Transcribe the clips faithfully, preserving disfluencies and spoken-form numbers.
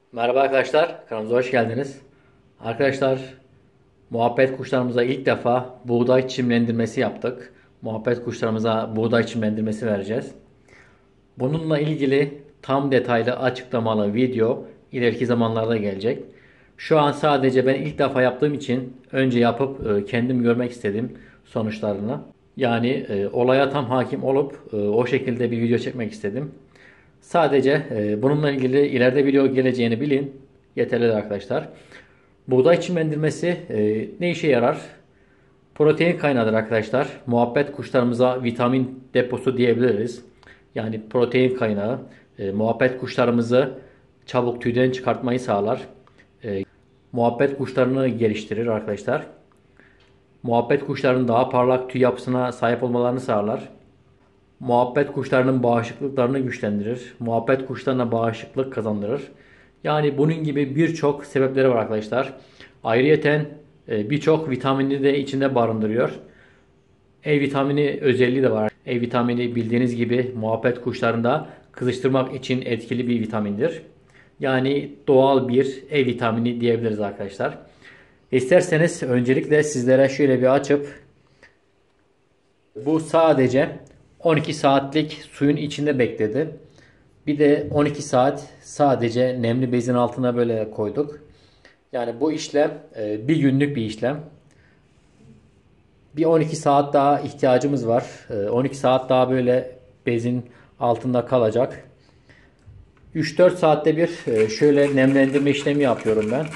Merhaba arkadaşlar, kanalımıza hoş geldiniz. Arkadaşlar, muhabbet kuşlarımıza ilk defa buğday çimlendirmesi yaptık. Muhabbet kuşlarımıza buğday çimlendirmesi vereceğiz. Bununla ilgili tam detaylı açıklamalı video ileriki zamanlarda gelecek. Şu an sadece ben ilk defa yaptığım için önce yapıp e, kendim görmek istedim sonuçlarını. Yani e, olaya tam hakim olup e, o şekilde bir video çekmek istedim. Sadece e, bununla ilgili ileride video geleceğini bilin. Yeterlidir arkadaşlar. Buğday çimlendirmesi e, ne işe yarar? Protein kaynağıdır arkadaşlar. Muhabbet kuşlarımıza vitamin deposu diyebiliriz. Yani protein kaynağı. E, muhabbet kuşlarımızı çabuk tüyden çıkartmayı sağlar. E, muhabbet kuşlarını geliştirir arkadaşlar. Muhabbet kuşlarının daha parlak tüy yapısına sahip olmalarını sağlar. Muhabbet kuşlarının bağışıklıklarını güçlendirir. Muhabbet kuşlarına bağışıklık kazandırır. Yani bunun gibi birçok sebepleri var arkadaşlar. Ayrıyeten e, birçok vitamini de içinde barındırıyor. E vitamini özelliği de var. E vitamini bildiğiniz gibi muhabbet kuşlarında kızıştırmak için etkili bir vitamindir. Yani doğal bir E vitamini diyebiliriz arkadaşlar. İsterseniz öncelikle sizlere şöyle bir açıp bu sadece on iki saatlik suyun içinde bekledi. Bir de on iki saat sadece nemli bezin altına böyle koyduk. Yani bu işlem e, bir günlük bir işlem. Bir on iki saat daha ihtiyacımız var. E, on iki saat daha böyle bezin altında kalacak. üç dört saatte bir e, şöyle nemlendirme işlemi yapıyorum ben.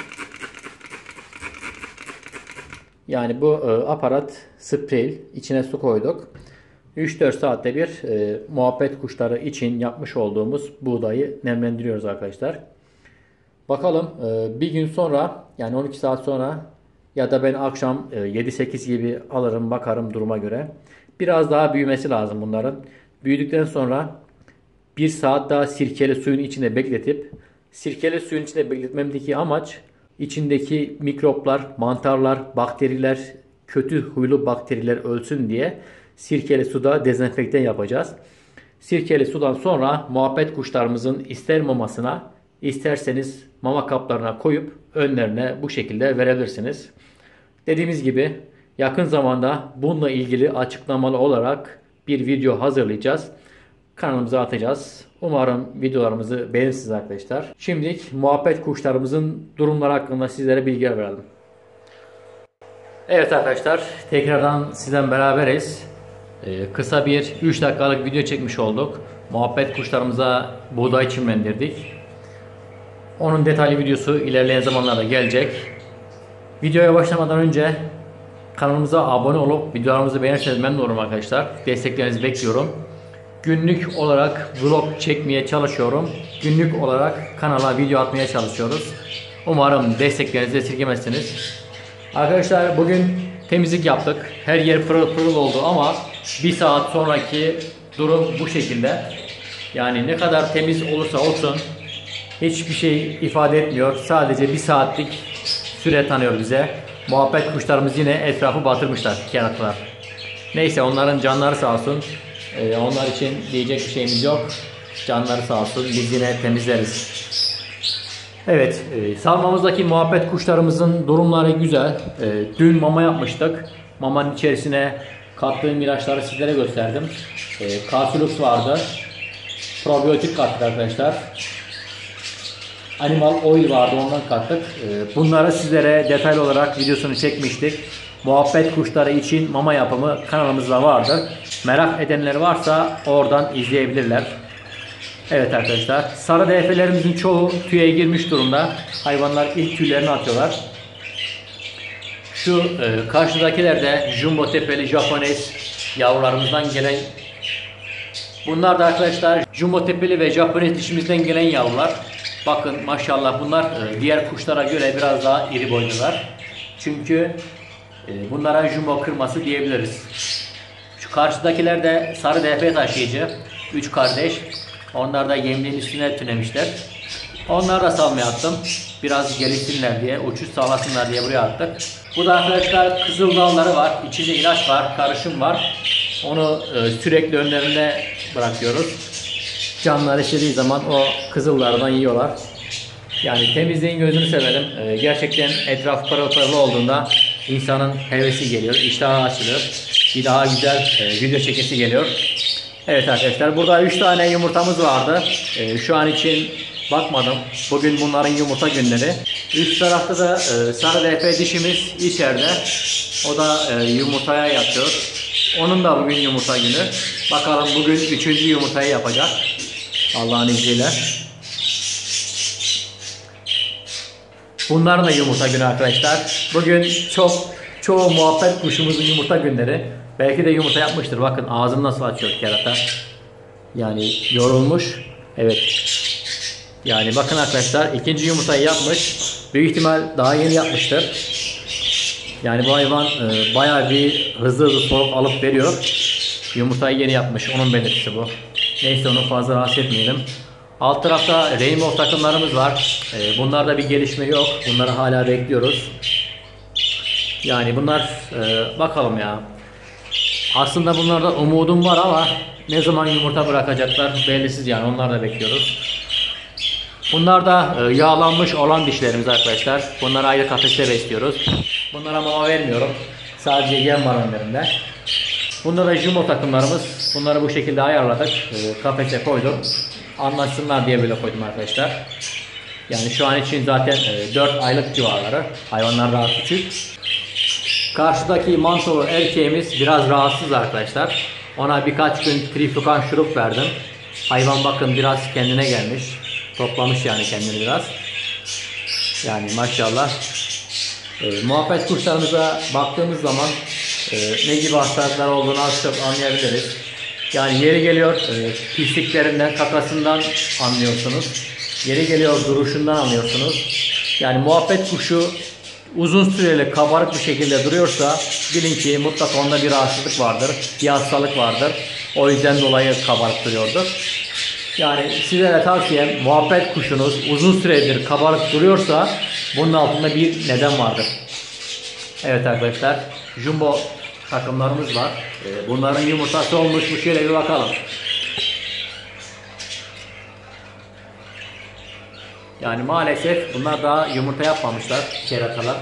Yani bu e, aparat sprey, içine su koyduk. üç dört saatte bir e, muhabbet kuşları için yapmış olduğumuz buğdayı nemlendiriyoruz arkadaşlar. Bakalım e, bir gün sonra, yani on iki saat sonra ya da ben akşam e, yedi sekiz gibi alırım, bakarım duruma göre. Biraz daha büyümesi lazım bunların. Büyüdükten sonra bir saat daha sirkeli suyun içinde bekletip, sirkeli suyun içinde bekletmemdeki amaç içindeki mikroplar, mantarlar, bakteriler, kötü huylu bakteriler ölsün diye sirkeli suda dezenfekte yapacağız. Sirkeli sudan sonra muhabbet kuşlarımızın ister mamasına, isterseniz mama kaplarına koyup önlerine bu şekilde verebilirsiniz. Dediğimiz gibi yakın zamanda bununla ilgili açıklamalı olarak bir video hazırlayacağız. Kanalımıza atacağız. Umarım videolarımızı beğenirsiniz arkadaşlar. Şimdilik muhabbet kuşlarımızın durumları hakkında sizlere bilgi verelim. Evet arkadaşlar, tekrardan sizden beraberiz. Ee, kısa bir üç dakikalık video çekmiş olduk. Muhabbet kuşlarımıza buğday çimlendirdik. Onun detaylı videosu ilerleyen zamanlarda gelecek. Videoya başlamadan önce kanalımıza abone olup videolarımızı beğenirseniz memnun olurum arkadaşlar. Desteklerinizi bekliyorum. Günlük olarak vlog çekmeye çalışıyorum. Günlük olarak kanala video atmaya çalışıyoruz. Umarım desteklerinizi esirgemezsiniz. Arkadaşlar bugün temizlik yaptık. Her yer pırıl pırıl oldu ama bir saat sonraki durum bu şekilde. Yani ne kadar temiz olursa olsun hiçbir şey ifade etmiyor. Sadece bir saatlik süre tanıyor bize. Muhabbet kuşlarımız yine etrafı batırmışlar, keratlar. Neyse, onların canları sağ olsun. Ee, onlar için diyecek bir şeyimiz yok. Canları sağ olsun. Biz yine temizleriz. Evet, e, salmamızdaki muhabbet kuşlarımızın durumları güzel. E, dün mama yapmıştık. Mamanın içerisine kattığım ilaçları sizlere gösterdim. E, Carsulux vardı. Probiyotik kattık arkadaşlar. Animal oil vardı, ondan kattık. E, bunları sizlere detaylı olarak videosunu çekmiştik. Muhabbet kuşları için mama yapımı kanalımızda vardır. Merak edenler varsa oradan izleyebilirler. Evet arkadaşlar, sarı D F'lerimizin çoğu tüye girmiş durumda. Hayvanlar ilk tüylerini atıyorlar. Şu e, karşıdakiler de jumbo tepeli Japones yavrularımızdan gelen. Bunlar da arkadaşlar jumbo tepeli ve Japones dişimizden gelen yavrular. Bakın maşallah, bunlar e, diğer kuşlara göre biraz daha iri boylular. Çünkü e, bunlara jumbo kırması diyebiliriz. Şu karşıdakiler de sarı D F taşıyıcı. Üç kardeş. Onlar da yemliğin üstüne tünemişler. Onları da salmaya attım. Biraz gelişsinler diye, uçuş sağlasınlar diye buraya attık. Bu da arkadaşlar kızıl dalları var. İçinde ilaç var, karışım var. Onu e, sürekli önlerine bırakıyoruz. Canlar işlediği zaman o kızıllardan yiyorlar. Yani temizliğin gözünü severim. Ee, gerçekten etraf pırıl pırıl olduğunda insanın hevesi geliyor, iştahı açılıyor. Bir daha güzel e, video çekesi geliyor. Evet arkadaşlar, burada üç tane yumurtamız vardı. Ee, şu an için bakmadım. Bugün bunların yumurta günleri. Üst tarafta da e, sarı D F dişimiz içeride. O da e, yumurtaya yatıyor. Onun da bugün yumurta günü. Bakalım bugün üçüncü yumurtayı yapacak. Allah'ın izniyle. Bunların da yumurta günü arkadaşlar. Bugün çok çoğu muhabbet kuşumuzun yumurta günleri. Belki de yumurta yapmıştır. Bakın ağzını nasıl açıyor kerata. Yani yorulmuş. Evet. Yani bakın arkadaşlar, ikinci yumurtayı yapmış. Büyük ihtimal daha yeni yapmıştır. Yani bu hayvan e, bayağı bir hızlı hızlı soluk alıp veriyor. Yumurtayı yeni yapmış. Onun belirtisi bu. Neyse, onu fazla rahatsız etmeyelim. Alt tarafta Rainbow takımlarımız var. E, bunlarda bir gelişme yok. Bunları hala bekliyoruz. Yani bunlar e, bakalım ya. Aslında bunlarda umudum var ama ne zaman yumurta bırakacaklar bellisiz, yani onları da bekliyoruz. Bunlar da e, yağlanmış olan dişlerimiz arkadaşlar. Bunları ayrı kafeste besliyoruz. Bunlara mama vermiyorum. Sadece yem var önlerinde. Bunda da jumbo takımlarımız. Bunları bu şekilde ayarladık. E, kafese koydum. Anlaşsınlar diye böyle koydum arkadaşlar. Yani şu an için zaten e, dört aylık civarları. Hayvanlar daha küçük. Karşıdaki mantolu erkeğimiz biraz rahatsız arkadaşlar. Ona birkaç gün triflukan şurup verdim. Hayvan bakın biraz kendine gelmiş. Toplamış yani kendini biraz. Yani maşallah. E, muhabbet kuşlarımıza baktığımız zaman e, ne gibi hastalıklar olduğunu az çok anlayabiliriz. Yani yeri geliyor e, pisliklerinden, kakasından anlıyorsunuz. Yeri geliyor duruşundan anlıyorsunuz. Yani muhabbet kuşu uzun süreli kabarık bir şekilde duruyorsa bilin ki mutlaka onda bir rahatsızlık vardır, bir hastalık vardır. O yüzden dolayı kabarık duruyordur. Yani sizlere tavsiyem, muhabbet kuşunuz uzun süredir kabarık duruyorsa bunun altında bir neden vardır. Evet arkadaşlar, jumbo takımlarımız var. Bunların yumurtası olmuş mu, şöyle bir bakalım. Yani maalesef bunlar daha yumurta yapmamışlar, keratalar.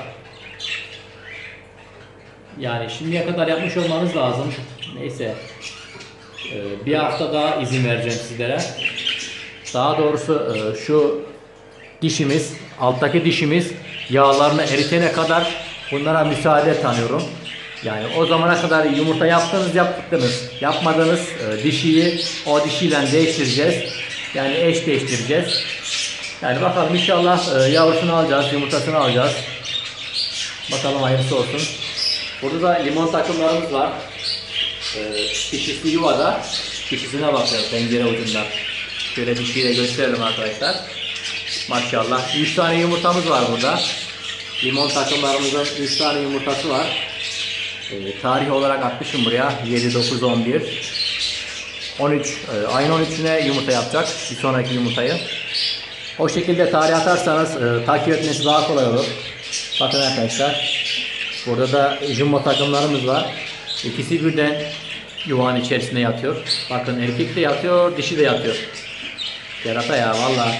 Yani şimdiye kadar yapmış olmanız lazım. Neyse. Ee, bir hafta daha izin vereceğim sizlere. Daha doğrusu e, şu dişimiz, alttaki dişimiz yağlarını eritene kadar bunlara müsaade tanıyorum. Yani o zamana kadar yumurta yaptınız, yaptınız. Yapmadınız, e, dişiyi o dişiyle değiştireceğiz. Yani eş değiştireceğiz. Yani bakalım inşallah e, yavrusunu alacağız, yumurtasını alacağız. Bakalım hayırlısı olsun. Burada da limon takımlarımız var. E, dişisi yuvada. Dişisine bakıyoruz pencere ucunda. Şöyle dişiyi de gösterelim arkadaşlar. Maşallah. üç tane yumurtamız var burada. Limon takımlarımızın üç tane yumurtası var. E, tarih olarak atmışım buraya. yedi, dokuz, on bir. on üç. E, ayın on üçüne yumurta yapacak. Bir sonraki yumurtayı. O şekilde tarih atarsanız e, takip etmesi daha kolay olur. Bakın arkadaşlar. Burada da jumbo takımlarımız var. İkisi birden yuvanın içerisinde yatıyor. Bakın erkek de yatıyor, dişi de yatıyor. Kerata ya vallahi.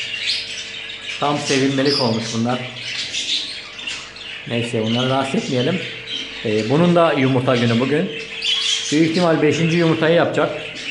Tam sevilmelik olmuş bunlar. Neyse, bunları rahatsız etmeyelim. Ee, bunun da yumurta günü bugün. Büyük ihtimal beşinci yumurtayı yapacak.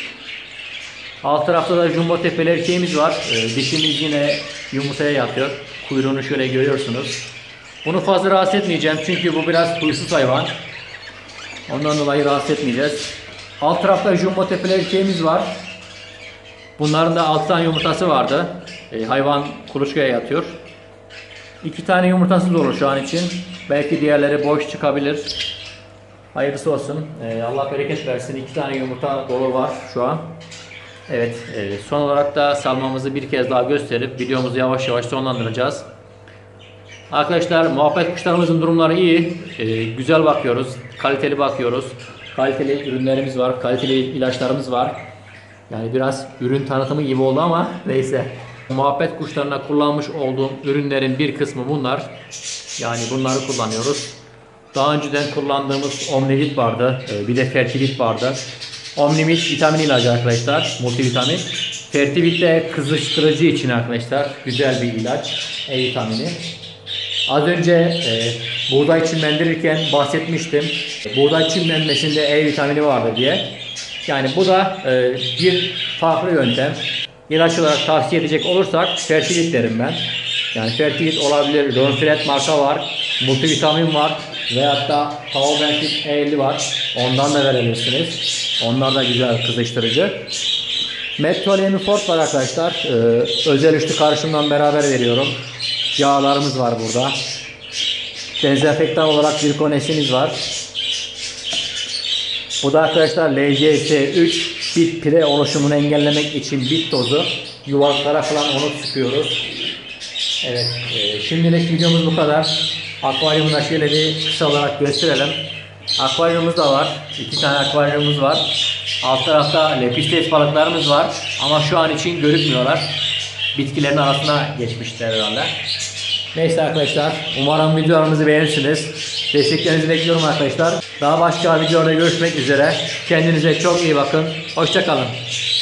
Alt tarafta da jumbo tepeli erkeğimiz var. Ee, dişimiz yine yumurtaya yatıyor. Kuyruğunu şöyle görüyorsunuz. Bunu fazla rahatsız etmeyeceğim çünkü bu biraz huysuz hayvan. Ondan dolayı rahatsız etmeyeceğiz. Alt tarafta jumbo tepeli erkeğimiz var. Bunların da altı tane yumurtası vardı. Ee, hayvan kuluçkaya yatıyor. İki tane yumurtasız olur şu an için. Belki diğerleri boş çıkabilir. Hayırlısı olsun. Ee, Allah bereket versin. İki tane yumurta dolu var şu an. Evet. E, son olarak da salmamızı bir kez daha gösterip videomuzu yavaş yavaş sonlandıracağız. Arkadaşlar, muhabbet kuşlarımızın durumları iyi. E, güzel bakıyoruz. Kaliteli bakıyoruz. Kaliteli ürünlerimiz var. Kaliteli ilaçlarımız var. Yani biraz ürün tanıtımı gibi oldu ama neyse. Muhabbet kuşlarına kullanmış olduğum ürünlerin bir kısmı bunlar. Yani bunları kullanıyoruz. Daha önceden kullandığımız Omnivit vardı. Bir de Fertilit vardı. Omnivit vitamin ilacı arkadaşlar. Multivitamin. Fertivit de kızıştırıcı için arkadaşlar güzel bir ilaç. E vitamini. Az önce e, buğday çimlendirirken bahsetmiştim. Buğday çimlenmesinde E vitamini vardı diye. Yani bu da e, bir farklı yöntem. İlaç olarak tavsiye edecek olursak Fertivit derim ben. Yani Fertivit olabilir, Ronfret marka var, multivitamin var veyahut da Taubentit E elli var. Ondan da verebilirsiniz. Onlar da güzel kızıştırıcı. Metformin-Fort var arkadaşlar. Ee, özel üçlü karışımdan beraber veriyorum. Yağlarımız var burada. Dezenfektan olarak Zirkonesimiz var. Bu da arkadaşlar L C S üç bit pire oluşumunu engellemek için bit tozu. Yuvalıklara falan onu sıkıyoruz. Evet, e, şimdilik videomuz bu kadar. Akvaryumda şöyle bir kısa olarak gösterelim. Akvaryumumuz da var. İki tane akvaryumumuz var. Alt tarafta lepistes balıklarımız var. Ama şu an için görükmüyorlar. Bitkilerin arasına geçmişler herhalde. Neyse arkadaşlar. Umarım videolarımızı beğenirsiniz. Desteklerinizi bekliyorum arkadaşlar. Daha başka videoda görüşmek üzere. Kendinize çok iyi bakın. Hoşça kalın.